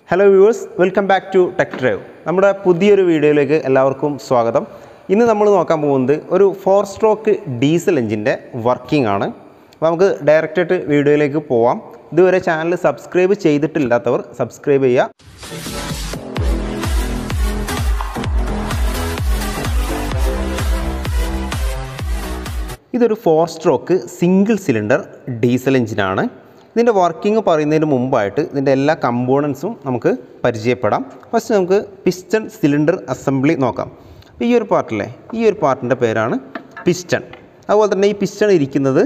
Hello viewers, welcome back to Tech Drive. നമ്മുടെ പുതിയൊരു വീഡിയോയിലേക്ക് എല്ലാവർക്കും സ്വാഗതം. ഇന്ന് നമ്മൾ നോക്കാൻ പോകുന്നത് ഒരു 4-stroke ഡീസൽ എഞ്ചിൻ്റെ വർക്കിംഗ് ആണ്. അപ്പോൾ നമുക്ക് ഡയറക്റ്റ് ആയിട്ട് വീഡിയോയിലേക്ക് പോവാം. ഇതുവരെ ചാനൽ സബ്സ്ക്രൈബ് ചെയ്തിട്ടില്ലാത്തവർ സബ്സ്ക്രൈബ് ചെയ്യുക. ഇതൊരു 4-stroke സിംഗിൾ സിലിണ്ടർ ഡീസൽ എഞ്ചിനാണ്. ഇതിൻ്റെ വർക്കിംഗ് പറയുന്നതിന് മുമ്പായിട്ട് ഇതിൻ്റെ എല്ലാ കമ്പോണൻസും നമുക്ക് പരിചയപ്പെടാം. ഫസ്റ്റ് നമുക്ക് പിസ്റ്റൺ സിലിണ്ടർ അസംബ്ലി നോക്കാം. ഈ ഒരു പാർട്ടിൻ്റെ പേരാണ് പിസ്റ്റൺ. അതുപോലെ തന്നെ ഈ പിസ്റ്റൺ ഇരിക്കുന്നത്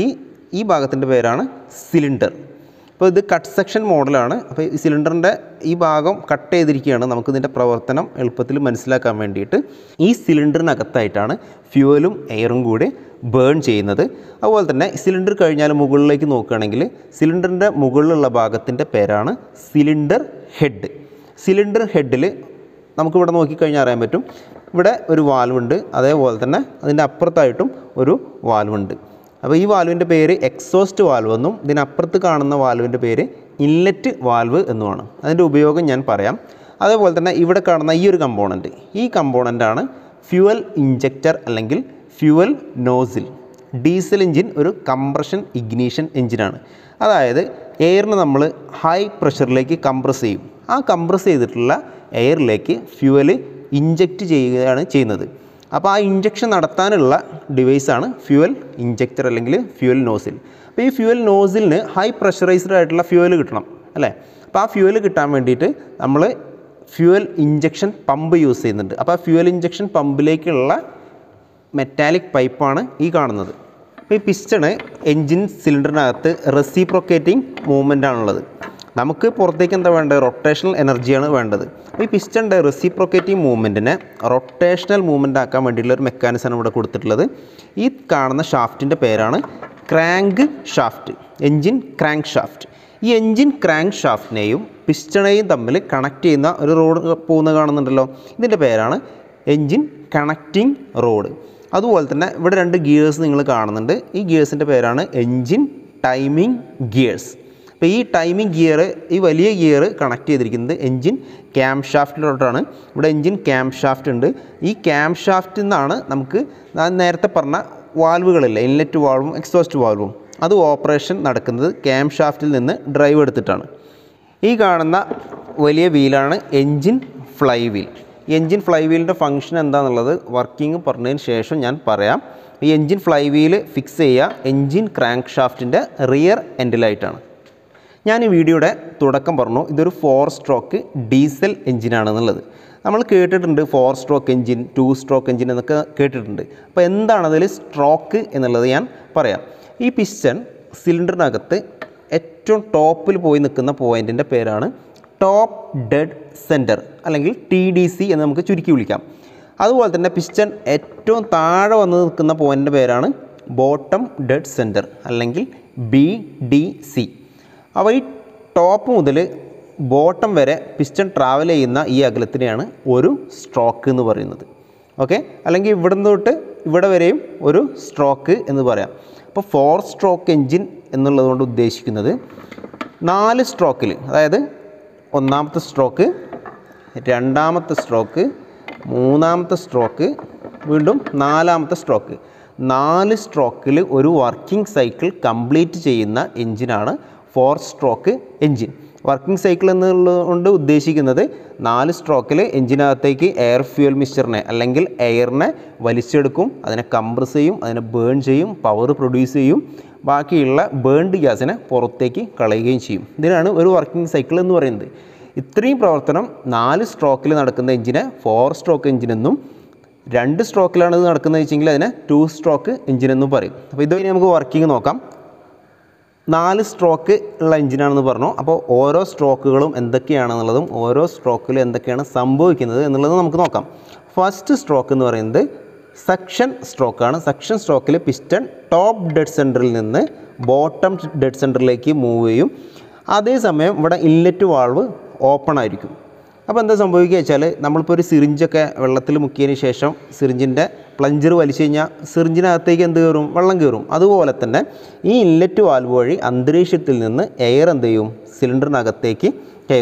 ഈ ഭാഗത്തിൻ്റെ പേരാണ് സിലിണ്ടർ. അപ്പോൾ ഇത് കട്ട് സെക്ഷൻ മോഡലാണ്. അപ്പോൾ ഈ സിലിണ്ടറിൻ്റെ ഈ ഭാഗം കട്ട് ചെയ്തിരിക്കുകയാണ്. നമുക്കിതിൻ്റെ പ്രവർത്തനം എളുപ്പത്തിൽ മനസ്സിലാക്കാൻ വേണ്ടിയിട്ട്. ഈ സിലിണ്ടറിനകത്തായിട്ടാണ് ഫ്യൂവലും എയറും കൂടി ബേൺ ചെയ്യുന്നത്. അതുപോലെ തന്നെ സിലിണ്ടർ കഴിഞ്ഞാൽ മുകളിലേക്ക് നോക്കുകയാണെങ്കിൽ സിലിണ്ടറിൻ്റെ മുകളിലുള്ള ഭാഗത്തിൻ്റെ പേരാണ് സിലിണ്ടർ ഹെഡ്. സിലിണ്ടർ ഹെഡിൽ നമുക്കിവിടെ നോക്കിക്കഴിഞ്ഞാൽ അറിയാൻ പറ്റും, ഇവിടെ ഒരു വാൽവുണ്ട്, അതേപോലെ തന്നെ അതിൻ്റെ അപ്പുറത്തായിട്ടും ഒരു വാൽവുണ്ട്. അപ്പോൾ ഈ വാൽവിൻ്റെ പേര് എക്സോസ്റ്റ് വാൽവ് എന്നും ഇതിനപ്പുറത്ത് കാണുന്ന വാൽവിൻ്റെ പേര് ഇൻലെറ്റ് വാൽവ് എന്നുമാണ്. അതിൻ്റെ ഉപയോഗം ഞാൻ പറയാം. അതേപോലെ തന്നെ ഇവിടെ കാണുന്ന ഈ ഒരു കമ്പോണൻറ്റ്, ഈ കമ്പോണൻ്റാണ് ഫ്യൂവൽ ഇഞ്ചക്ടർ അല്ലെങ്കിൽ ഫ്യൂവൽ നോസിൽ. ഡീസൽ എഞ്ചിൻ ഒരു കംപ്രഷൻ ഇഗ്നീഷൻ എഞ്ചിനാണ്. അതായത് എയറിന് നമ്മൾ ഹൈ പ്രഷറിലേക്ക് കംപ്രസ് ചെയ്യും. ആ കംപ്രസ് ചെയ്തിട്ടുള്ള എയറിലേക്ക് ഫ്യൂവൽ ഇഞ്ചക്റ്റ് ചെയ്യുകയാണ് ചെയ്യുന്നത്. അപ്പോൾ ആ ഇഞ്ചക്ഷൻ നടത്താനുള്ള ഡിവൈസാണ് ഫ്യൂവൽ ഇഞ്ചക്ടർ അല്ലെങ്കിൽ ഫ്യൂവൽ നോസിൽ. അപ്പോൾ ഈ ഫ്യൂവൽ നോസിലിന് ഹൈ പ്രഷറൈസ്ഡ് ആയിട്ടുള്ള ഫ്യൂവൽ കിട്ടണം അല്ലേ. അപ്പോൾ ആ ഫ്യൂവൽ കിട്ടാൻ വേണ്ടിയിട്ട് നമ്മൾ ഫ്യൂവൽ ഇഞ്ചക്ഷൻ പമ്പ് യൂസ് ചെയ്യുന്നുണ്ട്. അപ്പോൾ ആ ഫ്യൂവൽ ഇഞ്ചക്ഷൻ പമ്പിലേക്കുള്ള മെറ്റാലിക് പൈപ്പാണ് ഈ കാണുന്നത്. അപ്പോൾ ഈ പിസ്റ്റണ് എൻജിൻ സിലിണ്ടറിനകത്ത് റെസിപ്രോക്കേറ്റിംഗ് മൂവ്മെൻ്റ് ആണുള്ളത്. നമുക്ക് പുറത്തേക്ക് എന്താ വേണ്ടത്? റൊട്ടേഷണൽ എനർജിയാണ് വേണ്ടത്. ഈ പിസ്റ്റൻ്റെ റെസിപ്രോക്കേറ്റിംഗ് മൂവ്മെൻറ്റിനെ റൊട്ടേഷണൽ മൂവ്മെൻ്റ് ആക്കാൻ വേണ്ടിയിട്ടുള്ള ഒരു മെക്കാനിസമാണ് ഇവിടെ കൊടുത്തിട്ടുള്ളത്. ഈ കാണുന്ന ഷാഫ്റ്റിൻ്റെ പേരാണ് crankshaft, engine crankshaft. ഈ എൻജിൻ ക്രാങ്ക് ഷാഫ്റ്റിനെയും പിസ്റ്റണെയും തമ്മിൽ കണക്ട് ചെയ്യുന്ന ഒരു റോഡ് പോകുന്ന കാണുന്നുണ്ടല്ലോ, ഇതിൻ്റെ പേരാണ് എൻജിൻ കണക്റ്റിംഗ് റോഡ്. അതുപോലെ തന്നെ ഇവിടെ 2 ഗിയേഴ്സ് നിങ്ങൾ കാണുന്നുണ്ട്. ഈ ഗിയേഴ്സിൻ്റെ പേരാണ് എൻജിൻ ടൈമിംഗ് ഗിയേഴ്സ്. അപ്പോൾ ഈ ടൈമിംഗ് ഗിയർ, ഈ വലിയ ഗിയർ കണക്ട് ചെയ്തിരിക്കുന്നത് എൻജിൻ ക്യാം ഷാഫ്റ്റിലോട്ടാണ്. ഇവിടെ എൻജിൻ ക്യാം ഷാഫ്റ്റ് ഉണ്ട്. ഈ ക്യാം ഷാഫ്റ്റിൽ നിന്നാണ് നമുക്ക് ഞാൻ നേരത്തെ പറഞ്ഞ വാൽവുകളില്ലേ, ഇൻലെറ്റ് വാൽവും എക്സോസ്റ്റ് വാൽവും, അത് ഓപ്പറേഷൻ നടക്കുന്നത് ക്യാം ഷാഫ്റ്റിൽ നിന്ന് ഡ്രൈവ് എടുത്തിട്ടാണ്. ഈ കാണുന്ന വലിയ വീലാണ് എൻജിൻ ഫ്ലൈ വീൽ. ഈ എൻജിൻ ഫ്ലൈ വീലിൻ്റെ ഫംഗ്ഷൻ എന്താണെന്നുള്ളത് വർക്കിംഗ് പറഞ്ഞതിന് ശേഷം ഞാൻ പറയാം. ഈ എൻജിൻ ഫ്ലൈ വീൽ ഫിക്സ് ചെയ്യുക എൻജിൻ ക്രാങ്ക് ഷാഫ്റ്റിൻ്റെ റിയർ എൻഡിലായിട്ടാണ്. ഞാൻ ഈ വീഡിയോയുടെ തുടക്കം പറഞ്ഞു ഇതൊരു 4-stroke ഡീസൽ എൻജിനാണെന്നുള്ളത്. നമ്മൾ കേട്ടിട്ടുണ്ട് 4-stroke എൻജിൻ, 2-stroke എൻജിൻ എന്നൊക്കെ കേട്ടിട്ടുണ്ട്. അപ്പോൾ എന്താണ് അതിൽ സ്ട്രോക്ക് എന്നുള്ളത് ഞാൻ പറയാം. ഈ പിസ്റ്റൺ സിലിണ്ടറിനകത്ത് ഏറ്റവും ടോപ്പിൽ പോയി നിൽക്കുന്ന പോയിൻറ്റിൻ്റെ പേരാണ് ടോപ്പ് ഡെഡ് സെൻറ്റർ അല്ലെങ്കിൽ TDC എന്ന് നമുക്ക് ചുരുക്കി വിളിക്കാം. അതുപോലെ തന്നെ പിസ്റ്റൺ ഏറ്റവും താഴെ വന്ന് നിൽക്കുന്ന പോയിൻറ്റിൻ്റെ പേരാണ് ബോട്ടം ഡെഡ് സെൻറ്റർ അല്ലെങ്കിൽ BDC. അപ്പോൾ ഈ ടോപ്പ് മുതൽ ബോട്ടം വരെ പിസ്റ്റൺ ട്രാവൽ ചെയ്യുന്ന ഈ അകലത്തിനെയാണ് ഒരു സ്ട്രോക്ക് എന്ന് പറയുന്നത്. ഓക്കെ, അല്ലെങ്കിൽ ഇവിടെ നിന്ന് തൊട്ട് ഇവിടെ വരെയും ഒരു സ്ട്രോക്ക് എന്ന് പറയാം. അപ്പോൾ 4-stroke എൻജിൻ എന്നുള്ളതുകൊണ്ട് ഉദ്ദേശിക്കുന്നത് 4 സ്ട്രോക്കിൽ, അതായത് 1ാമത്തെ സ്ട്രോക്ക്, 2ാമത്തെ സ്ട്രോക്ക്, 3ാമത്തെ സ്ട്രോക്ക്, വീണ്ടും 4ാമത്തെ സ്ട്രോക്ക്, 4 സ്ട്രോക്കിൽ ഒരു വർക്കിംഗ് സൈക്കിൾ കംപ്ലീറ്റ് ചെയ്യുന്ന എൻജിനാണ് 4-stroke എൻജിൻ. വർക്കിംഗ് സൈക്കിൾ എന്നുള്ളതുകൊണ്ട് ഉദ്ദേശിക്കുന്നത് 4 സ്ട്രോക്കിൽ എൻജിനകത്തേക്ക് എയർ ഫ്യൂവൽ മിക്സ്ചറിനെ അല്ലെങ്കിൽ എയറിനെ വലിച്ചെടുക്കും, അതിനെ കംപ്രസ് ചെയ്യും, അതിനെ ബേൺ ചെയ്യും, പവർ പ്രൊഡ്യൂസ് ചെയ്യും, ബാക്കിയുള്ള ബേൺഡ് ഗ്യാസിനെ പുറത്തേക്ക് കളയുകയും ചെയ്യും. ഇതിനാണ് ഒരു വർക്കിംഗ് സൈക്കിൾ എന്ന് പറയുന്നത്. ഇത്രയും പ്രവർത്തനം 4 സ്ട്രോക്കിൽ നടക്കുന്ന എൻജിനെ 4-stroke എൻജിൻ എന്നും, 2 സ്ട്രോക്കിലാണ് ഇത് നടക്കുന്നത് വെച്ചെങ്കിൽ അതിനെ 2-stroke എൻജിൻ എന്നും പറയും. അപ്പോൾ ഇതുവരെ നമുക്ക് വർക്കിംഗ് നോക്കാം. 4 സ്ട്രോക്ക് ഉള്ള എൻജിനാണെന്ന് പറഞ്ഞു. അപ്പോൾ ഓരോ സ്ട്രോക്കുകളും എന്തൊക്കെയാണെന്നുള്ളതും ഓരോ സ്ട്രോക്കിൽ എന്തൊക്കെയാണ് സംഭവിക്കുന്നത് എന്നുള്ളത് നമുക്ക് നോക്കാം. ഫസ്റ്റ് സ്ട്രോക്ക് എന്ന് പറയുന്നത് സക്ഷൻ സ്ട്രോക്കാണ്. സക്ഷൻ സ്ട്രോക്കിൽ പിസ്റ്റൺ ടോപ്പ് ഡെഡ് സെൻറ്ററിൽ നിന്ന് ബോട്ടം ഡെഡ് സെൻറ്ററിലേക്ക് മൂവ് ചെയ്യും. അതേസമയം ഇവിടെ ഇൻലെറ്റ് വാൾവ് ഓപ്പൺ ആയിരിക്കും. അപ്പോൾ എന്താ സംഭവിക്കുക വെച്ചാൽ നമ്മളിപ്പോൾ ഒരു സിറിഞ്ചൊക്കെ വെള്ളത്തിൽ മുക്കിയതിന് ശേഷം സിറിഞ്ചിൻ്റെ പ്ലഞ്ചർ വലിച്ചു കഴിഞ്ഞാൽ സിറിഞ്ചിനകത്തേക്ക് എന്ത് കയറും? വെള്ളം കയറും. അതുപോലെ തന്നെ ഈ ഇൻലെറ്റ് വാൽവ് വഴി അന്തരീക്ഷത്തിൽ നിന്ന് എയർ എന്ത് ചെയ്യും? സിലിണ്ടറിനകത്തേക്ക് കയറും.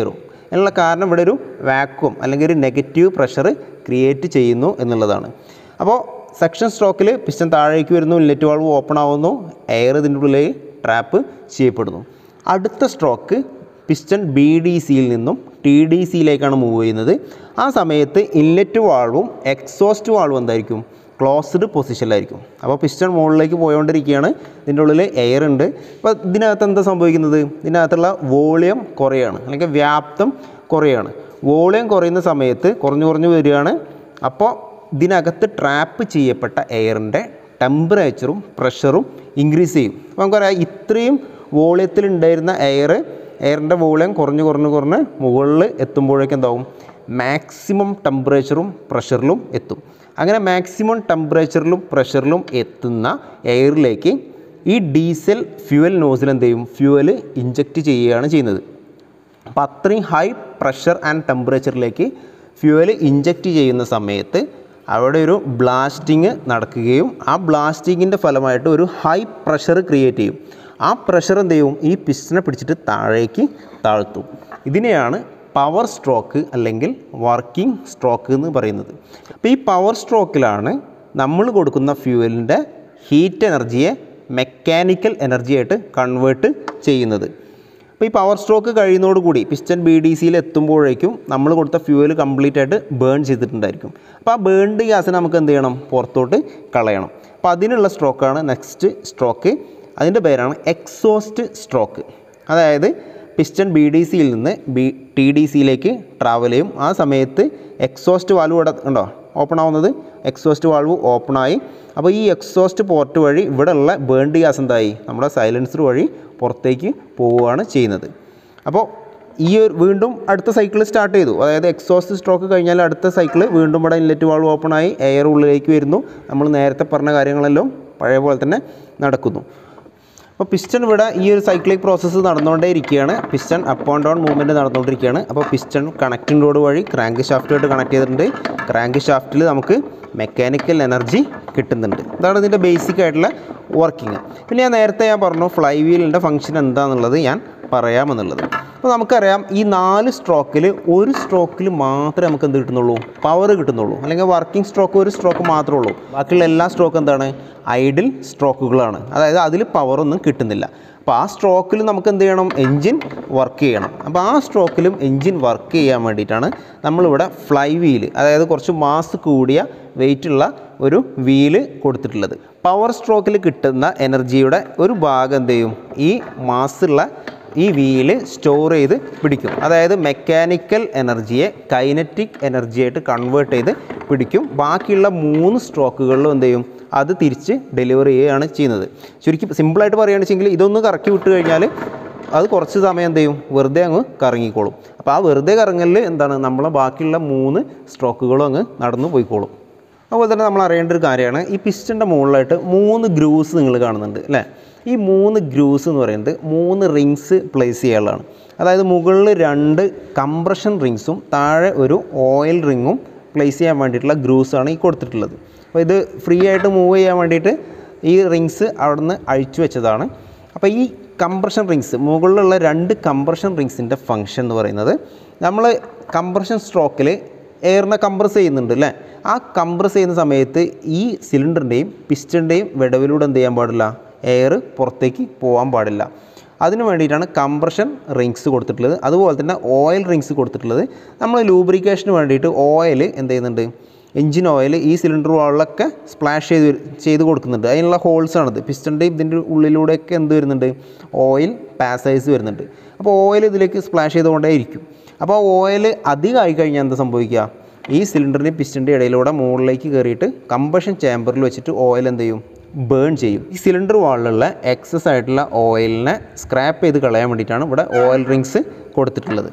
അതിനുള്ള കാരണം ഇവിടെ ഒരു വാക്വം അല്ലെങ്കിൽ ഒരു നെഗറ്റീവ് പ്രഷർ ക്രിയേറ്റ് ചെയ്യുന്നു എന്നുള്ളതാണ്. അപ്പോൾ സെക്ഷൻ സ്ട്രോക്കിൽ പിസ്റ്റൺ താഴേക്ക് വരുന്നു, ഇൻലെറ്റ് വാൾവ് ഓപ്പൺ ആവുന്നു, എയർ ഇതിൻ്റെ ഉള്ളിൽ ട്രാപ്പ് ചെയ്യപ്പെടുന്നു. അടുത്ത സ്ട്രോക്ക് പിസ്റ്റൺ BDCയിൽ നിന്നും TDCയിലേക്കാണ് മൂവ് ചെയ്യുന്നത്. ആ സമയത്ത് ഇൻലെറ്റ് വാൾവും എക്സോസ്റ്റ് വാൾവും എന്തായിരിക്കും? ക്ലോസ്ഡ് പൊസിഷനിലായിരിക്കും. അപ്പോൾ പിസ്റ്റൺ മുകളിലേക്ക് പോയോണ്ടിരിക്കുകയാണ്, ഇതിൻ്റെ ഉള്ളിൽ എയർ ഉണ്ട്. അപ്പോൾ ഇതിനകത്ത് എന്താ സംഭവിക്കുന്നത്? ഇതിനകത്തുള്ള വോളിയം കുറയാണ്, അല്ലെങ്കിൽ വ്യാപ്തം കുറയാണ്. വോളിയം കുറയുന്ന സമയത്ത് കുറഞ്ഞു വരികയാണ്. അപ്പോൾ ഇതിനകത്ത് ട്രാപ്പ് ചെയ്യപ്പെട്ട എയറിൻ്റെ ടെമ്പറേച്ചറും പ്രഷറും ഇൻക്രീസ് ചെയ്യും. അപ്പോൾ നമുക്കറിയാം ഇത്രയും വോളിയത്തിലുണ്ടായിരുന്ന എയറിൻ്റെ വോളിയം കുറഞ്ഞ് മുകളിൽ എത്തുമ്പോഴേക്കും എന്താവും? മാക്സിമം ടെമ്പറേച്ചറും പ്രഷറിലും എത്തും. അങ്ങനെ മാക്സിമം ടെമ്പറേച്ചറിലും പ്രഷറിലും എത്തുന്ന എയറിലേക്ക് ഈ ഡീസൽ ഫ്യൂവൽ നോസിൽ എന്ത് ചെയ്യും? ഫ്യൂവൽ ഇഞ്ചക്റ്റ് ചെയ്യുകയാണ് ചെയ്യുന്നത്. അപ്പോൾ അത്രയും ഹൈ പ്രഷർ ആൻഡ് ടെമ്പറേച്ചറിലേക്ക് ഫ്യൂവൽ ഇഞ്ചക്റ്റ് ചെയ്യുന്ന സമയത്ത് അവിടെ ഒരു ബ്ലാസ്റ്റിങ് നടക്കുകയും ആ ബ്ലാസ്റ്റിങ്ങിൻ്റെ ഫലമായിട്ട് ഒരു ഹൈ പ്രഷർ ക്രിയേറ്റ് ചെയ്യും. ആ പ്രഷർ എന്ത് ചെയ്യും? ഈ പിസ്റ്റനെ പിടിച്ചിട്ട് താഴേക്ക് താഴ്ത്തും. ഇതിനെയാണ് പവർ സ്ട്രോക്ക് അല്ലെങ്കിൽ വർക്കിംഗ് സ്ട്രോക്ക് എന്ന് പറയുന്നത്. അപ്പോൾ ഈ പവർ സ്ട്രോക്കിലാണ് നമ്മൾ കൊടുക്കുന്ന ഫ്യൂവലിൻ്റെ ഹീറ്റ് എനർജിയെ മെക്കാനിക്കൽ എനർജി ആയിട്ട് കൺവേർട്ട് ചെയ്യുന്നത്. അപ്പോൾ ഈ പവർ സ്ട്രോക്ക് കഴിയുന്നതോടുകൂടി പിസ്റ്റൺ BDCയിൽ എത്തുമ്പോഴേക്കും നമ്മൾ കൊടുത്ത ഫ്യൂവൽ കംപ്ലീറ്റ് ആയിട്ട് ബേൺ ചെയ്തിട്ടുണ്ടായിരിക്കും. അപ്പോൾ ആ ബേൺഡ് ഗ്യാസിനെ നമുക്ക് എന്ത് ചെയ്യണം? പുറത്തോട്ട് കളയണം. അപ്പോൾ അതിനുള്ള സ്ട്രോക്കാണ് നെക്സ്റ്റ് സ്ട്രോക്ക്. അതിൻ്റെ പേരാണ് എക്സോസ്റ്റ് സ്ട്രോക്ക്. അതായത് പിസ്റ്റൺ BDCയിൽ നിന്ന് TDCയിലേക്ക് ട്രാവൽ ചെയ്യും. ആ സമയത്ത് എക്സോസ്റ്റ് വാൽവ് ഇവിടെ ഉണ്ടോ ഓപ്പൺ ആവുന്നത്? എക്സോസ്റ്റ് വാൽവ് ഓപ്പണായി. അപ്പോൾ ഈ എക്സോസ്റ്റ് പോർട്ട് വഴി ഇവിടെയുള്ള ബേൺഡ് ഗ്യാസ് എന്തായി? നമ്മുടെ സൈലൻസർ വഴി പുറത്തേക്ക് പോവുകയാണ് ചെയ്യുന്നത്. അപ്പോൾ ഈ വീണ്ടും അടുത്ത സൈക്കിൾ സ്റ്റാർട്ട് ചെയ്തു. അതായത് എക്സോസ്റ്റ് സ്ട്രോക്ക് കഴിഞ്ഞാൽ അടുത്ത സൈക്കിൾ വീണ്ടും ഇവിടെ ഇൻലെറ്റ് വാൾവ് ഓപ്പണായി, എയർ ഉള്ളിലേക്ക് വരുന്നു. നമ്മൾ നേരത്തെ പറഞ്ഞ കാര്യങ്ങളെല്ലാം പഴയ പോലെ തന്നെ നടക്കുന്നു. അപ്പോൾ പിസ്റ്റൺ ഇവിടെ ഈ ഒരു സൈക്ലിക് പ്രോസസ്സ് നടന്നുകൊണ്ടേ ഇരിക്കുകയാണ്. Piston up and down movement നടന്നുകൊണ്ടിരിക്കുകയാണ്. അപ്പോൾ പിസ്റ്റൺ കണക്റ്റിംഗ് റോഡ് വഴി ക്രാങ്ക് ഷാഫ്റ്റുമായിട്ട് കണക്ട് ചെയ്തിട്ടുണ്ട്. ക്രാങ്ക് ഷാഫ്റ്റിൽ നമുക്ക് മെക്കാനിക്കൽ എനർജി കിട്ടുന്നുണ്ട്. ഇതാണ് ഇതിൻ്റെ ബേസിക് ആയിട്ടുള്ള വർക്കിംഗ്. പിന്നെ നേരത്തെ പറഞ്ഞു ഫ്ലൈ വീലിൻ്റെ ഫംഗ്ഷൻ എന്താണെന്നുള്ളത് ഞാൻ പറയാമെന്നുള്ളത്. അപ്പോൾ നമുക്കറിയാം ഈ 4 സ്ട്രോക്കിൽ ഒരു സ്ട്രോക്കിൽ മാത്രമേ നമുക്ക് എന്ത് കിട്ടുന്നുള്ളൂ? പവർ കിട്ടുന്നുള്ളൂ. അല്ലെങ്കിൽ വർക്കിംഗ് സ്ട്രോക്ക് ഒരു സ്ട്രോക്ക് മാത്രമേ ഉള്ളൂ. ബാക്കിയുള്ള എല്ലാ സ്ട്രോക്ക് എന്താണ്? ഐഡിൽ സ്ട്രോക്കുകളാണ്. അതായത് അതിൽ പവറൊന്നും കിട്ടുന്നില്ല. അപ്പോൾ ആ സ്ട്രോക്കിൽ നമുക്ക് എന്ത് ചെയ്യണം? എൻജിൻ വർക്ക് ചെയ്യണം. അപ്പോൾ ആ സ്ട്രോക്കിലും എൻജിൻ വർക്ക് ചെയ്യാൻ വേണ്ടിയിട്ടാണ് നമ്മളിവിടെ ഫ്ലൈ വീല്, അതായത് കുറച്ച് മാസ് കൂടിയ വെയിറ്റുള്ള ഒരു വീല് കൊടുത്തിട്ടുള്ളത്. പവർ സ്ട്രോക്കിൽ കിട്ടുന്ന എനർജിയുടെ ഒരു ഭാഗം എന്ത് ചെയ്യും? ഈ മാസുള്ള ഈ വീല് സ്റ്റോർ ചെയ്ത് പിടിക്കും. അതായത് മെക്കാനിക്കൽ എനർജിയെ കൈനറ്റിക് എനർജിയായിട്ട് കൺവേർട്ട് ചെയ്ത് പിടിക്കും. ബാക്കിയുള്ള 3 സ്ട്രോക്കുകളിലും എന്ത് ചെയ്യും? അത് തിരിച്ച് ഡെലിവറി ചെയ്യുകയാണ് ചെയ്യുന്നത്. ശരിക്കും സിമ്പിളായിട്ട് പറയുകയാണെന്ന് വെച്ചെങ്കിൽ ഇതൊന്ന് കറക്കി വിട്ട് കഴിഞ്ഞാൽ അത് കുറച്ച് സമയം എന്ത് ചെയ്യും? വെറുതെ അങ്ങ് കറങ്ങിക്കോളും. അപ്പോൾ ആ വെറുതെ കറങ്ങലിൽ എന്താണ്? നമ്മളെ ബാക്കിയുള്ള 3 സ്ട്രോക്കുകളും അങ്ങ് നടന്നു പോയിക്കോളും. അതുപോലെ തന്നെ നമ്മൾ അറിയേണ്ട ഒരു കാര്യമാണ്, ഈ പിസ്റ്റൻ്റെ മുകളിലായിട്ട് 3 ഗ്രൂവ്സ് നിങ്ങൾ കാണുന്നുണ്ട് അല്ലേ? ഈ 3 ഗ്രൂവ്സ് എന്ന് പറയുന്നത് 3 റിങ്സ് പ്ലേസ് ചെയ്യാനുള്ളതാണ്. അതായത് മുകളിൽ 2 കംപ്രഷൻ റിങ്സും താഴെ ഒരു ഓയിൽ റിങ്ങും പ്ലേസ് ചെയ്യാൻ വേണ്ടിയിട്ടുള്ള ഗ്രൂവ്സാണ് ഈ കൊടുത്തിട്ടുള്ളത്. അപ്പോൾ ഇത് ഫ്രീ ആയിട്ട് മൂവ് ചെയ്യാൻ വേണ്ടിയിട്ട് ഈ റിങ്സ് അവിടെ നിന്ന് അഴിച്ചു വെച്ചതാണ്. അപ്പോൾ ഈ കംപ്രഷൻ റിങ്സ്, മുകളിലുള്ള 2 കംപ്രഷൻ റിങ്സിൻ്റെ ഫംഗ്ഷൻ എന്ന് പറയുന്നത്, നമ്മൾ കംപ്രഷൻ സ്ട്രോക്കിൽ എയറിനെ കംപ്രസ് ചെയ്യുന്നുണ്ട് അല്ലേ? ആ കംപ്രസ് ചെയ്യുന്ന സമയത്ത് ഈ സിലിണ്ടറിൻ്റെയും പിസ്റ്റൻ്റെയും വിടവിലൂടെ എന്ത് ചെയ്യാൻ പാടില്ല? എയർ പുറത്തേക്ക് പോകാൻ പാടില്ല. അതിന് വേണ്ടിയിട്ടാണ് കംപ്രഷൻ റിങ്സ് കൊടുത്തിട്ടുള്ളത്. അതുപോലെ തന്നെ ഓയിൽ റിങ്സ് കൊടുത്തിട്ടുള്ളത്. നമ്മൾ ലൂബ്രിക്കേഷന് വേണ്ടിയിട്ട് ഓയിൽ എന്ത് ചെയ്യുന്നുണ്ട്? എൻജിൻ ഓയിൽ ഈ സിലിണ്ടർ വാളിലൊക്കെ സ്പ്ലാഷ് ചെയ്ത് കൊടുക്കുന്നുണ്ട്. അതിനുള്ള ഹോൾസാണിത്. പിസ്റ്റൻ്റെയും ഇതിൻ്റെ ഉള്ളിലൂടെയൊക്കെ എന്ത് വരുന്നുണ്ട്? ഓയിൽ പാസേജ് വരുന്നുണ്ട്. അപ്പോൾ ഓയിൽ ഇതിലേക്ക് സ്പ്ലാഷ് ചെയ്തുകൊണ്ടേ ഇരിക്കും. അപ്പോൾ ഓയിൽ അധികമായി കഴിഞ്ഞാൽ എന്താ സംഭവിക്കുക? ഈ സിലിണ്ടറിൻ്റെ പിസ്റ്റൻ്റെ ഇടയിലൂടെ മുകളിലേക്ക് കയറിയിട്ട് കമ്പഷൻ ചേമ്പറിൽ വെച്ചിട്ട് ഓയിൽ എന്ത് ചെയ്യും? ബേൺ ചെയ്യും. ഈ സിലിണ്ടർ വാളിലുള്ള എക്സസ് ആയിട്ടുള്ള ഓയിലിനെ സ്ക്രാപ്പ് ചെയ്ത് കളയാൻ വേണ്ടിയിട്ടാണ് ഇവിടെ ഓയിൽ റിങ്സ് കൊടുത്തിട്ടുള്ളത്.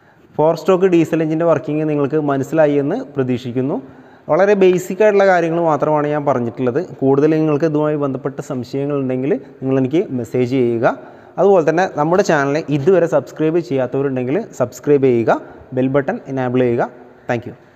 4 സ്ട്രോക്ക് ഡീസൽ എഞ്ചിൻ്റെ വർക്കിംഗ് നിങ്ങൾക്ക് മനസ്സിലായി എന്ന് പ്രതീക്ഷിക്കുന്നു. വളരെ ബേസിക് ആയിട്ടുള്ള കാര്യങ്ങൾ മാത്രമാണ് ഞാൻ പറഞ്ഞിട്ടുള്ളത്. കൂടുതൽ നിങ്ങൾക്ക് ഇതുമായി ബന്ധപ്പെട്ട സംശയങ്ങളുണ്ടെങ്കിൽ നിങ്ങളെനിക്ക് മെസ്സേജ് ചെയ്യുക. അതുപോലെ തന്നെ നമ്മുടെ ചാനൽ ഇതുവരെ സബ്സ്ക്രൈബ് ചെയ്യാത്തവരുണ്ടെങ്കിൽ സബ്സ്ക്രൈബ് ചെയ്യുക, ബെൽ ബട്ടൺ എനാബിൾ ചെയ്യുക. Thank U.